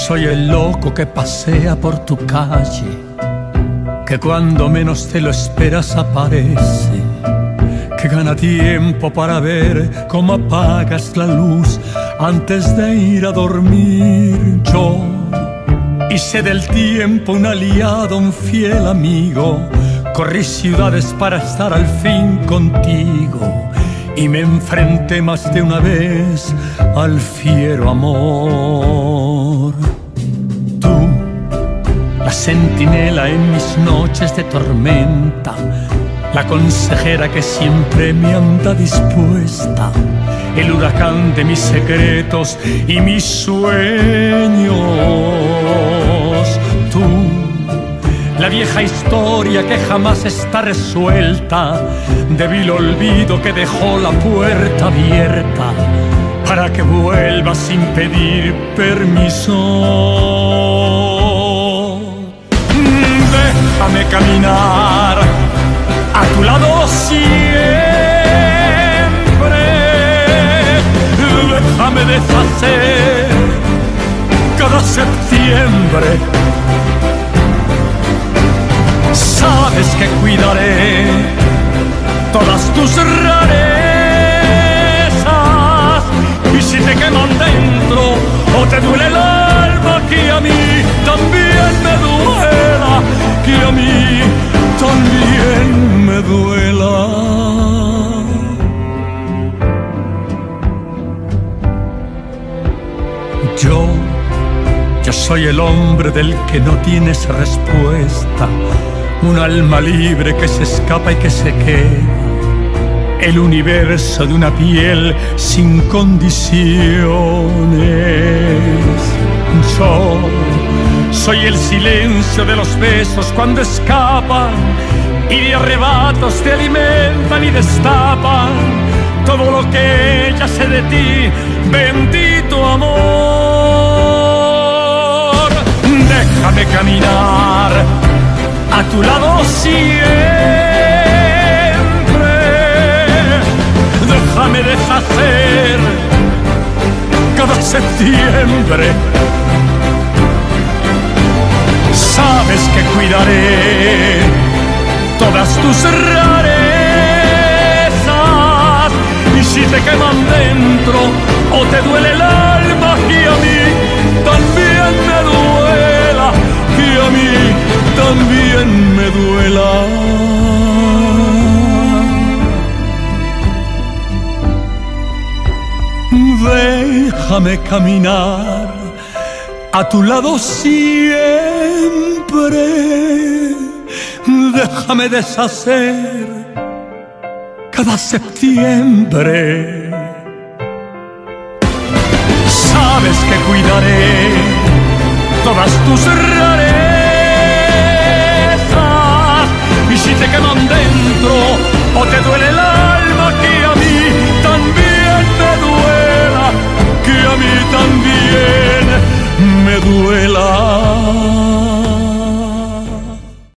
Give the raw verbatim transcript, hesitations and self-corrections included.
soy el loco que pasea por tu calle, que cuando menos te lo esperas aparece, que gana tiempo para ver cómo apagas la luz antes de ir a dormir. Yo hice del tiempo un aliado, un fiel amigo, corrí ciudades para estar al fin contigo y me enfrenté más de una vez al fiero amor. Tú, la centinela en mis noches de tormenta, la consejera que siempre me anda dispuesta, el huracán de mis secretos y mis sueños. Tú, la vieja historia que jamás está resuelta, débil olvido que dejó la puerta abierta para que vuelva sin pedir permiso. Déjame caminar a tu lado siempre, déjame deshacer cada septiembre. Sabes que cuidaré todas tus rarezas, y si te queman dentro o te duele el alma, que a mí también me duela, que a mí también me duela. Yo, yo soy el hombre del que no tienes respuesta, un alma libre que se escapa y que se queda, el universo de una piel sin condiciones. Yo soy el silencio de los besos cuando escapan y de arrebatos te alimentan y destapan todo lo que ya sé de ti, bendito amor. Déjame caminar a tu lado siempre, déjame deshacer cada septiembre. Sabes que cuidaré todas tus rarezas, y si te queman dentro o te duele el alma, que a mí también me duela, que a mí también me duela. Déjame caminar a tu lado siempre, déjame deshacer cada septiembre. Sabes que cuidaré todas tus rarezas, y si te queman dentro o te duele